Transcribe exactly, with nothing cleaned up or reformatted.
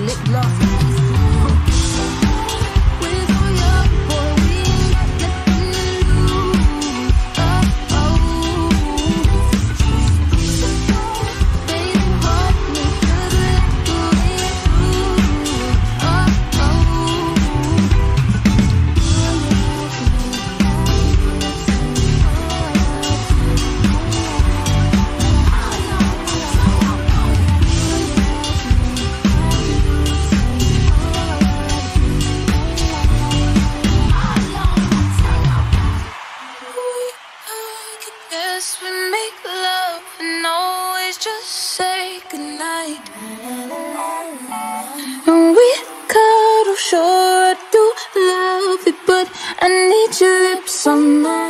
lip gloss. With all your boy, we ain't got nothing to lose. Oh, oh. They didn't hold me, 'cause we like the way it moves. Oh, oh. Yes, we make love and always just say goodnight. And we cuddle, sure I do love it, but I need your lips on mine.